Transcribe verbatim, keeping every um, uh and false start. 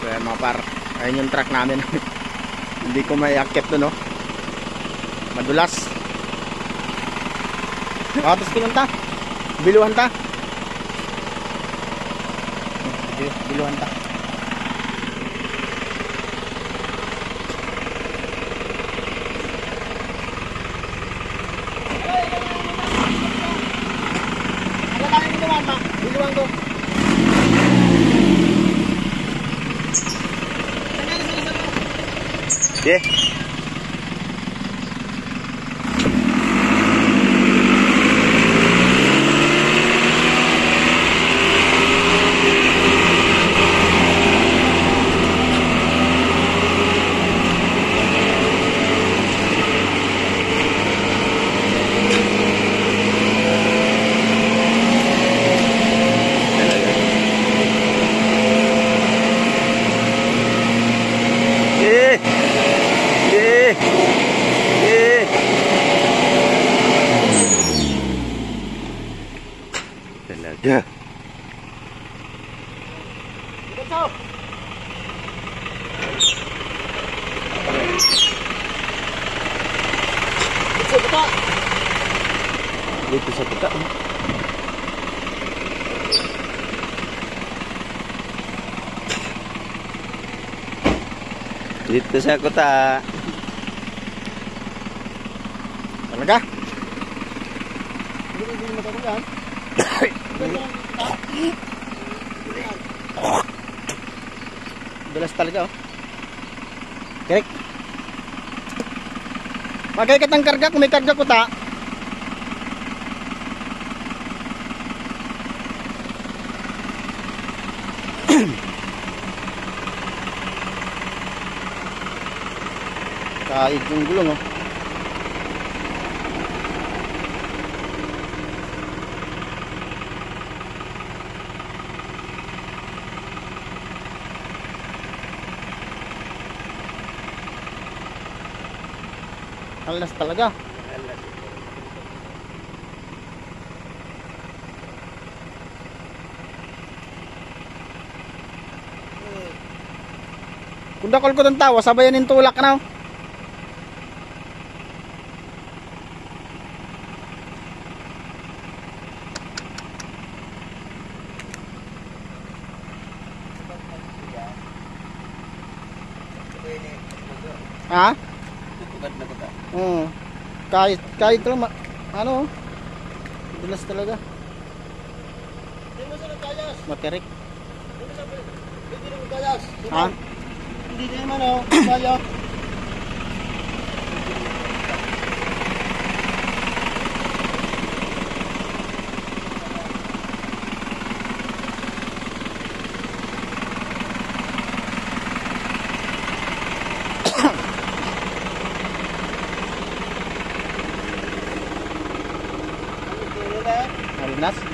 So ayan mga par, ayun yung truck namin. Hindi ko may akit doon, no? Madulas. Ah, tapos pinunta. Biluhan ta. Biluhan ta. Biluhan ko. Yeah. Talaga. Dito sa puta. Dito sa kuta. Talaga? Hindi hindi matagulan. Dulas talaga, oh. Correct. Magkaikat ng karga kung may karga kuta. Kahit yung gulong, oh. Alas talaga. Kung dakol ko ng tawa, sabayan yung tulak na. Ha? Hmm. Kahit kahit lang ano, bilas talaga. Hindi mo sila kayas. Materik. Hindi mo kayas. Ha? Hindi naman oh, kaya. Alinas?